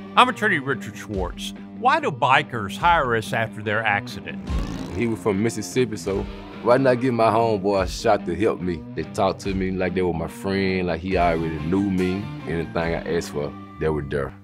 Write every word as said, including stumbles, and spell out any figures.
I'm attorney Richard Schwartz. Why do bikers hire us after their accident? He was from Mississippi, so why not get my homeboy a shot to help me? They talked to me like they were my friend, like he already knew me. Anything I asked for, they were there.